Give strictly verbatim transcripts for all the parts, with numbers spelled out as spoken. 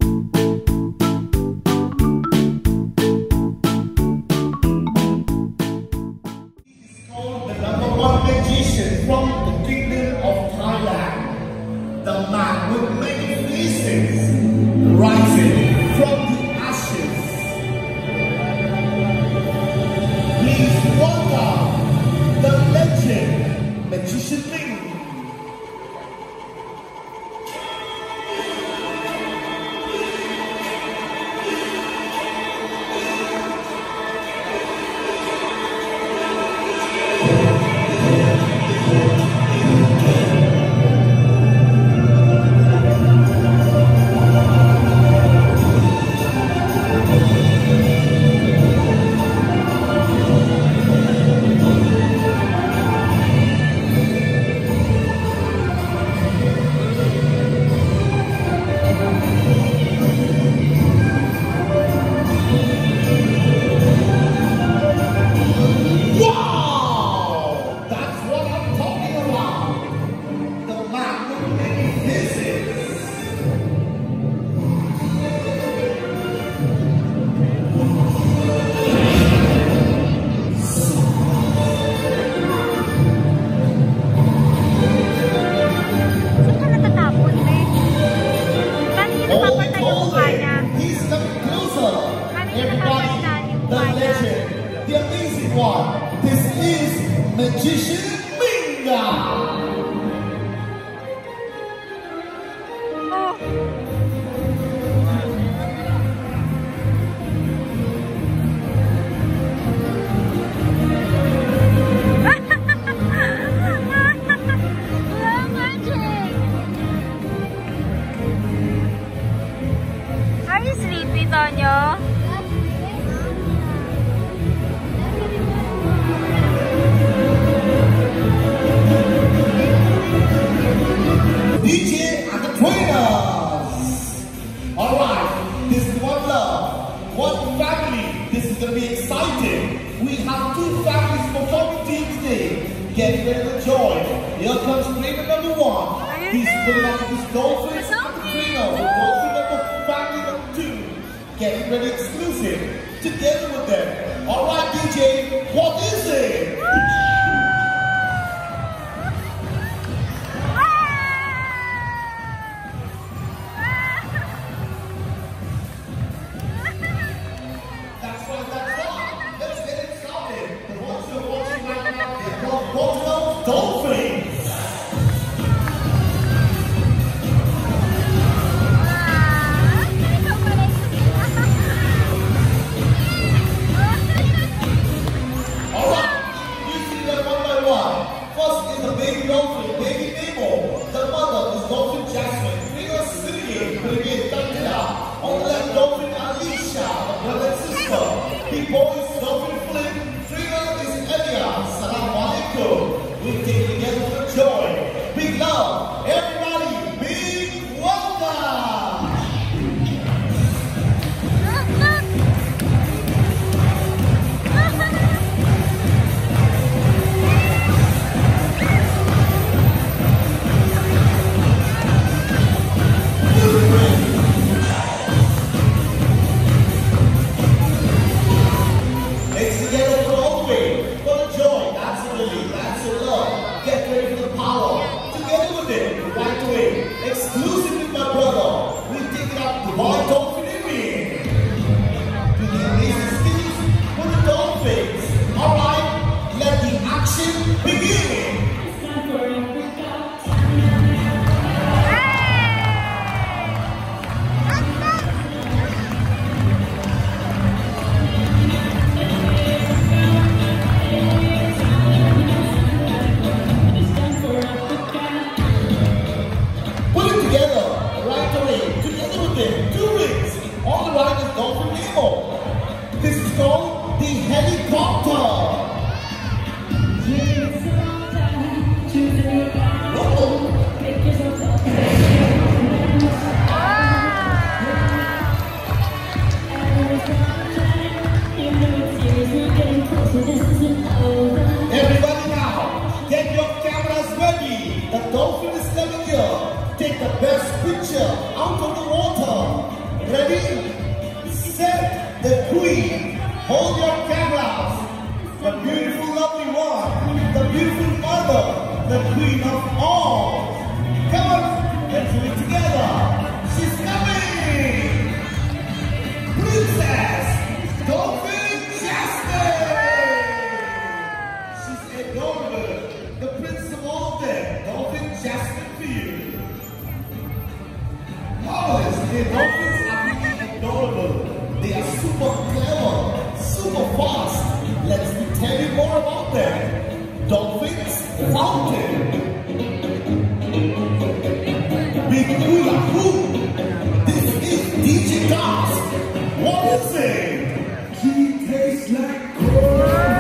Dolphins! The dolphin is coming here. Take the best picture out of the water. up there. Dolphins Fountain. Big hula hoop. This is D J Docs. What is it? He tastes like corn.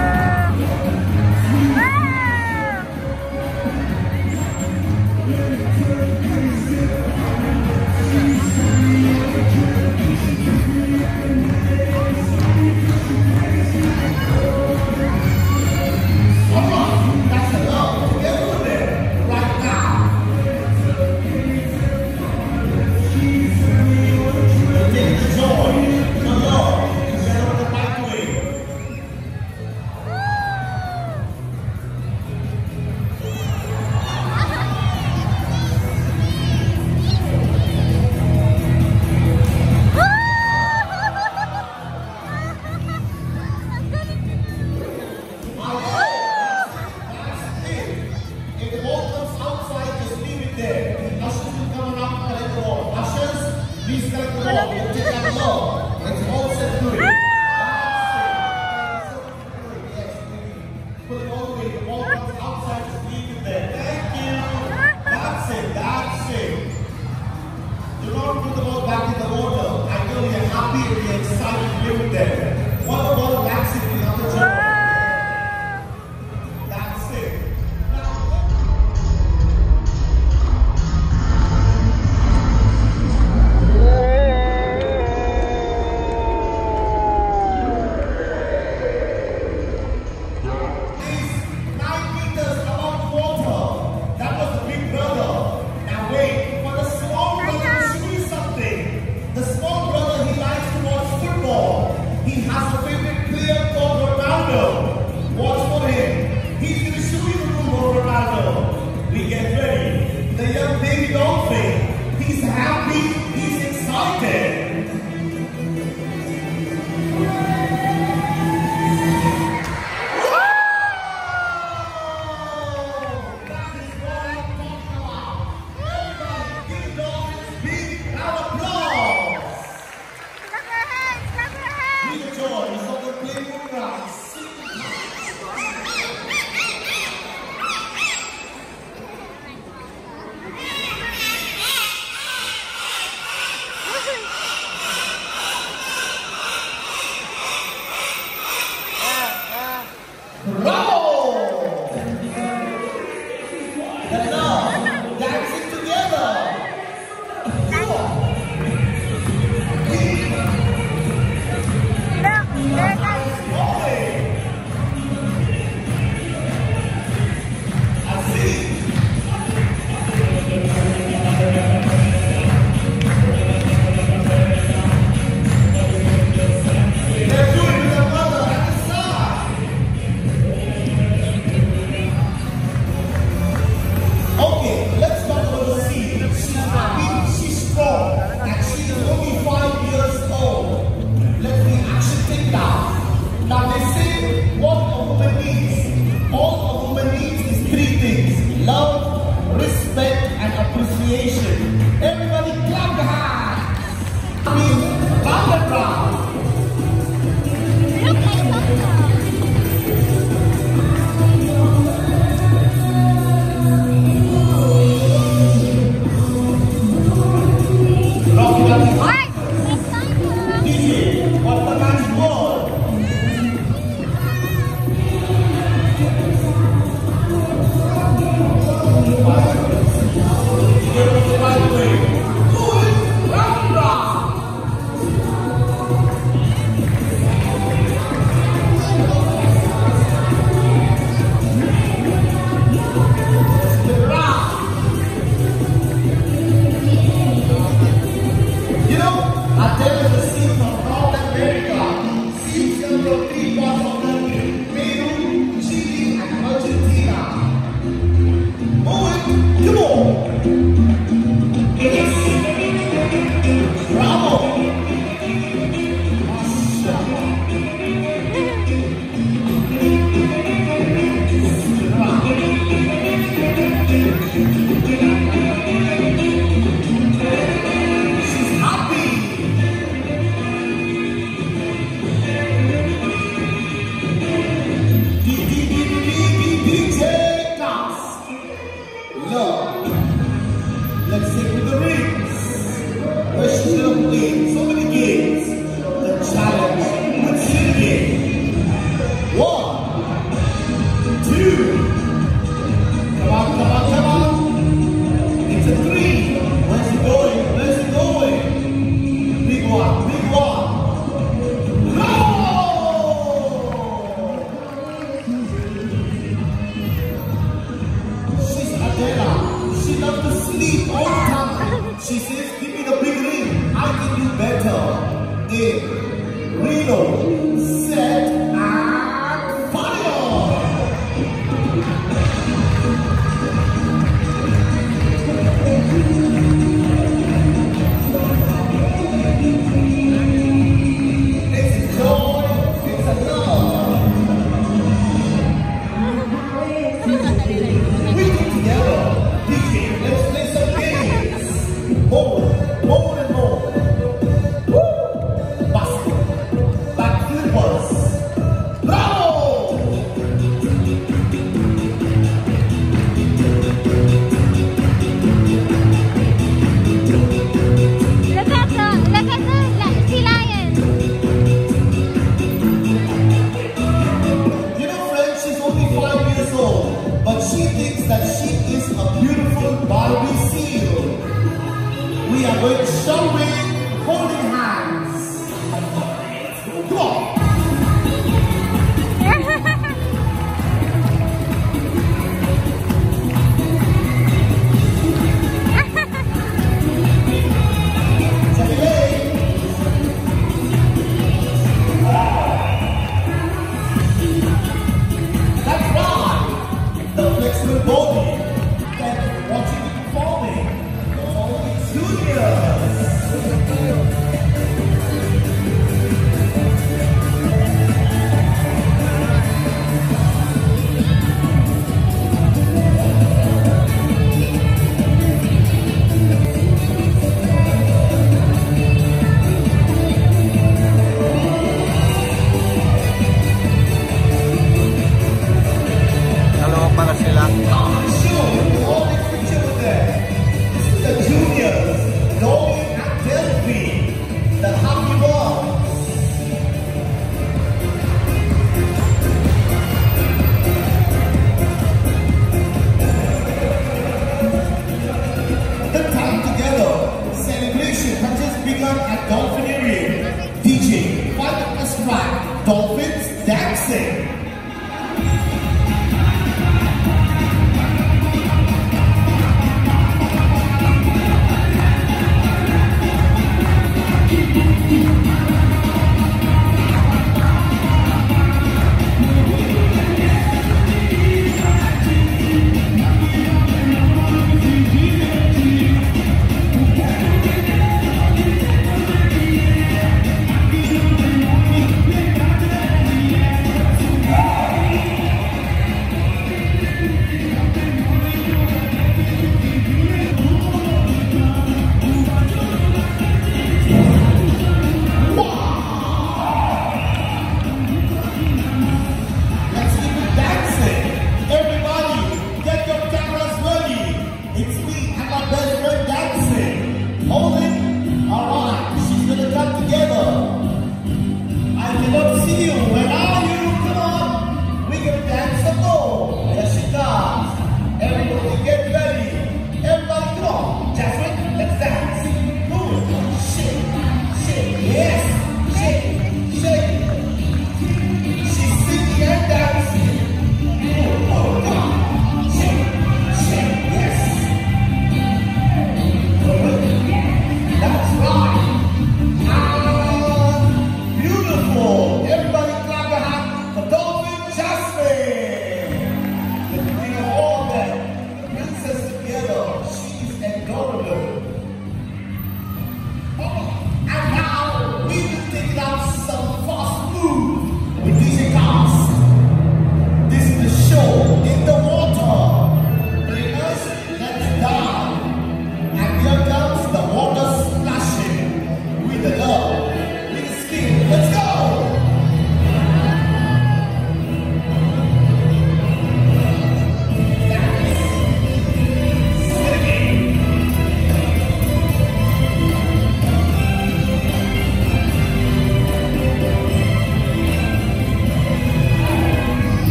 one, big one. She's Adela. She loves to sleep all the time. She says, give me the big ring. I can do better. In Reno, set, and fire! It's a joy, it's a love. We get together, D J, let's play some games. More, more and more. Woo! Basket, back flippers. Bravo! Look at the, look at the sea lion. You know, friends, she's only five years old, but she thinks that she is a beautiful Barbie seal. We are going showing, holding hands. Come on. Take it away. That's right. The flexible body. And watching it performing. Only juniors. Dalawa pala sila. Sure, all the picture there. This is the juniors. Dolphin and Delphi. The happy ones. The time together. Celebration has just begun at Dolphinarium. D J, find up this track. Dolphins dancing.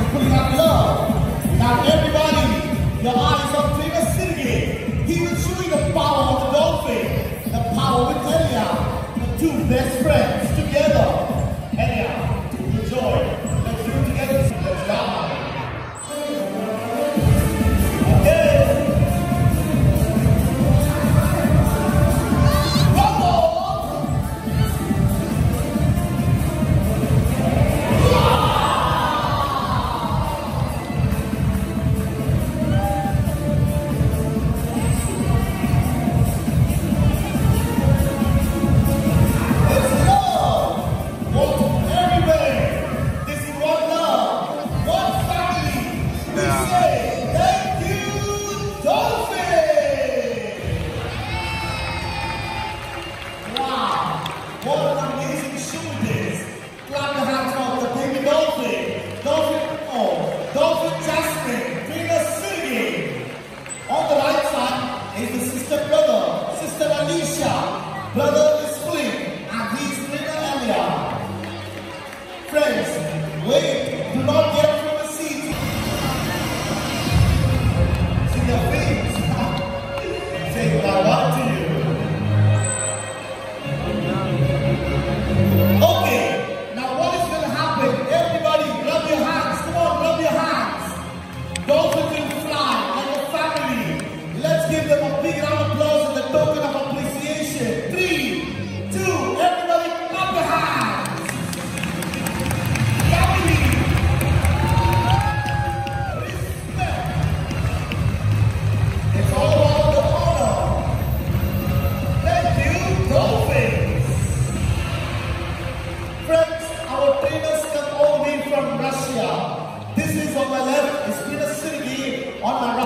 putting up love. Now everybody, your eyes on trainer Cidinho. He will show you the power of the dolphin, the power with Elia, the two best friends together. Elia, enjoy. Let's do it together. Let's go. Brother is Flynn, and he's Trainer Elia. Friends, wait, do not get from the seat. See your face. Say what I want to you. Okay, now what is going to happen? Everybody, rub your hands. Come on, rub your hands. Dolphins will fly like a family. Let's give them a big round of applause as a token of appreciation. Three, two, everybody clap your hands. Family. Respect. It's all about the honor. Thank you, Dolphins. Friends, our trainers come all the way from Russia. This is on my left, is Trainer Cidinho. On my